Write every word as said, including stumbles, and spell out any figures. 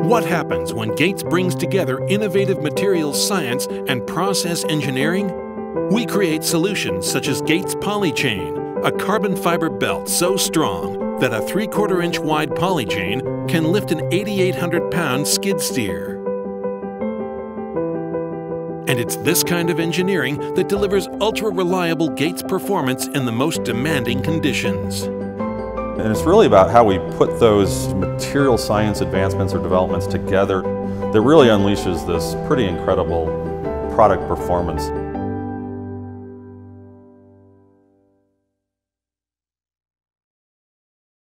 What happens when Gates brings together innovative materials science and process engineering? We create solutions such as Gates Polychain, a carbon fiber belt so strong that a three-quarter inch wide polychain can lift an eighty-eight hundred pound skid steer. And it's this kind of engineering that delivers ultra-reliable Gates performance in the most demanding conditions. And it's really about how we put those material science advancements or developments together that really unleashes this pretty incredible product performance.